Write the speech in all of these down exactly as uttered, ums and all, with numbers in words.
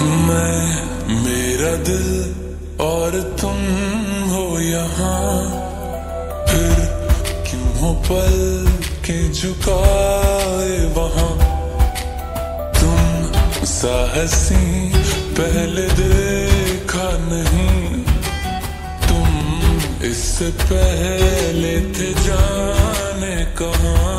मैं, मेरा दिल और तुम हो यहाँ, फिर क्यों हो पल के झुकाए वहाँ। तुम सा हंसी पहले देखा नहीं, तुम इससे पहले थे जाने कहाँ।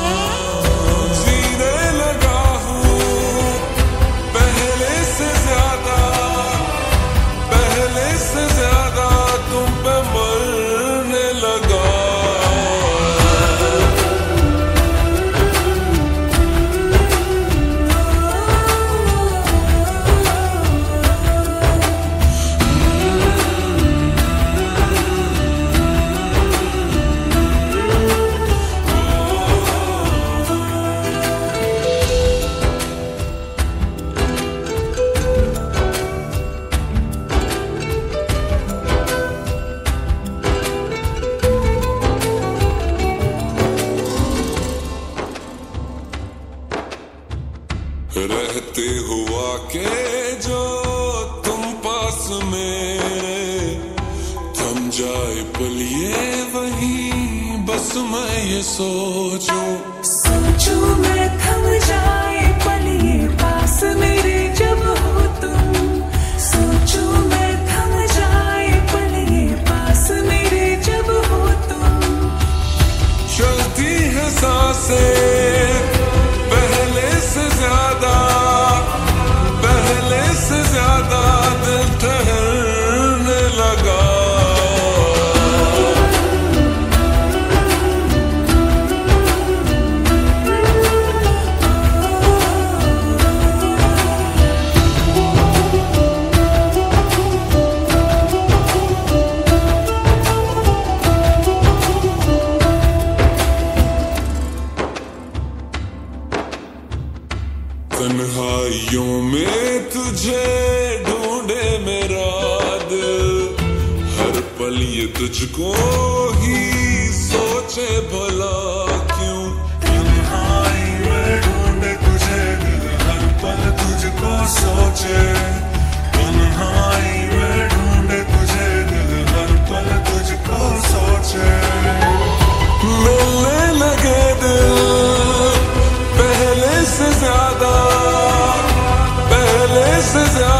रहते हुआ के जो तुम पास मेरे, थम जाए पल ये वही बस मैं ये सोचूं सोचूं मैं थम जाए पल ये पास मेरे जब हो तुम। सोचूं मैं थम जाए पल ये पास मेरे जब हो तुम। चलती है सांसें पहले से ज्यादा, पहले से ज्यादा दिल ठहरने लगा। तन्हाइयों में तुझे ढूंढे मेरा दिल, हर पल ये तुझको ही सोचे भला क्यों। तन्हाई में ढूंढे तुझे दिल, हर पल तुझको सोचे। तन्हाई में ढूंढे तुझे दिल, हर पल तुझको सोचे। मिलने लगे दिल पहले से ज्यादा, पहले से ज्यादा